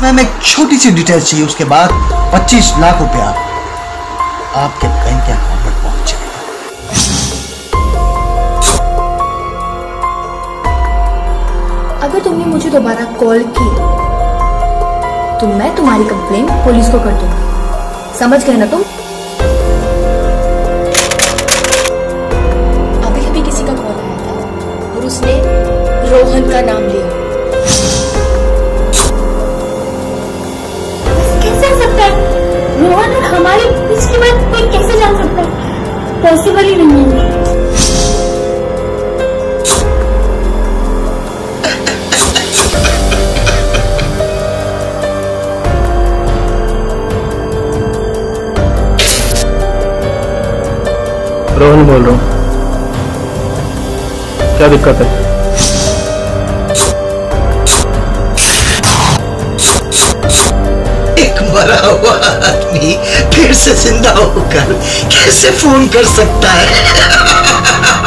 Ma'am एक छोटी सी detail चाहिए, उसके बाद 25 लाख रुपया आपके बैंक के अकाउंट में पहुंच जाएगा। अगर तुमने मुझे दोबारा कॉल की तो मैं तुम्हारी कंप्लेंट पुलिस को कर दूंगी, समझ गए ना तुम? अभी अभी किसी का कॉल आया था और उसने रोहन का नाम लिया। कैसे हो सकता है? रोहन और हमारे बीच की बात कोई कैसे जान सकता है? पॉसिबल ही नहीं है। रोहन बोल रहा हूँ, क्या दिक्कत है? एक मरा हुआ आदमी फिर से जिंदा होकर कैसे फोन कर सकता है?